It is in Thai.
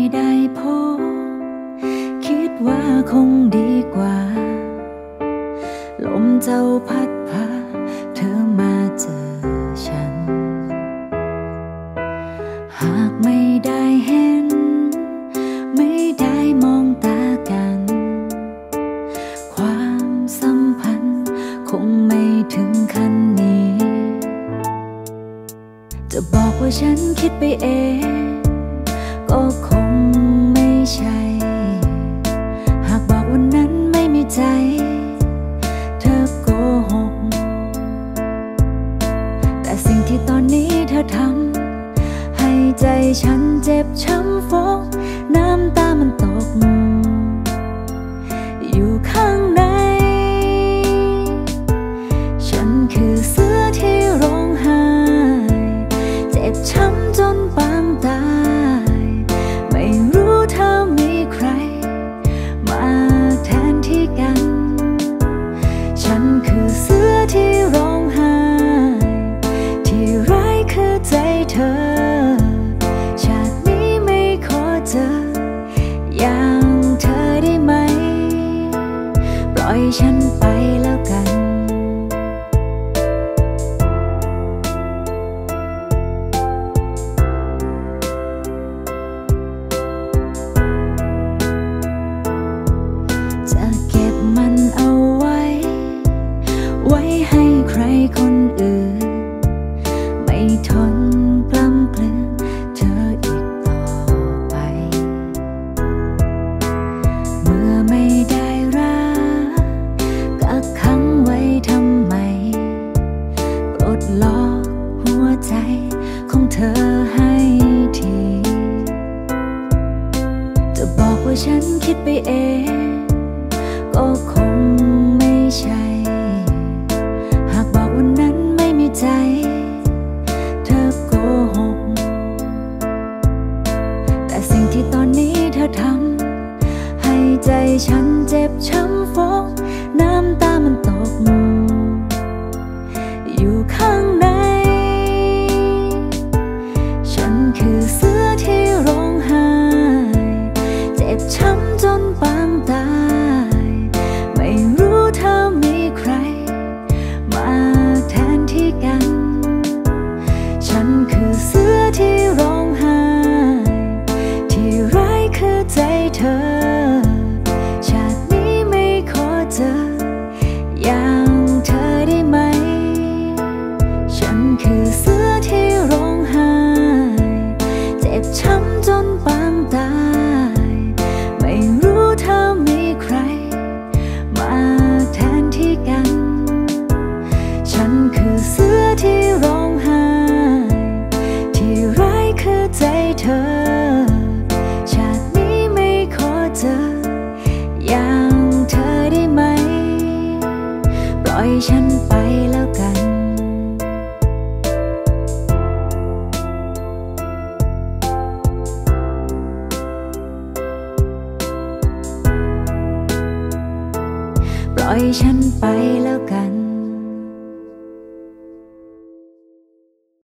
ได้พบคิดว่าคงดีกว่าลมเจ้าพัดพาเธอมาเจอฉันหากไม่ได้เห็นไม่ได้มองตากันความสัมพันธ์คงไม่ถึงขั้นนี้จะบอกว่าฉันคิดไปเองก็คงไม่ใช่หากบอกวันนั้นไม่มีใจเธอโกหกแต่สิ่งที่ตอนนี้เธอทำให้ใจฉันเจ็บช้ำฟกน้ำตามันตกอยู่ข้างในฉันคือเสือที่ร้องไห้เจ็บช้ำจนปางตายไม่รู้เธอมีใครมาแทนที่กันฉันคือเสือที่ร้องไห้ที่ร้ายคือใจเธอชาตินี้ไม่ขอเจออย่างเธอได้ไหมปล่อยฉันไปแล้วกันจะเก็บมันเอาไว้ให้ใครคนอื่นไม่ทนกล้ำกลืนเธออีกต่อไปเมื่อไม่ได้รักกักขังไว้ทำไมปลดล็อกหัวใจของเธอให้ทีจะบอกว่าฉันคิดไปเองก็คงไม่ใช่หากบอกวันนั้นไม่มีใจเธอโกหกแต่สิ่งที่ตอนนี้เธอทำให้ใจฉันเจ็บช้ำฟกน้ำตามันตกอยู่ข้างในฉันคือเสือที่ร้องไห้เจ็บช้ำจนปางตายไม่รู้เธอมีใครมาแทนที่กันฉันคือเสือที่ร้องไห้ที่ร้ายคือใจเธอชาตินี้ไม่ขอเจออย่างเธอได้ไหมฉันคือเสือที่ร้องไห้เจ็บช้ำจนปางตายไม่รู้เธอมีใครมาแทนที่กันฉันคือเสือที่ร้องไห้ที่ร้ายคือใจเธอชาตินี้ไม่ขอเจออย่างเธอได้ไหมปล่อยฉันไปแล้วกันปล่อยฉันไปแล้วกัน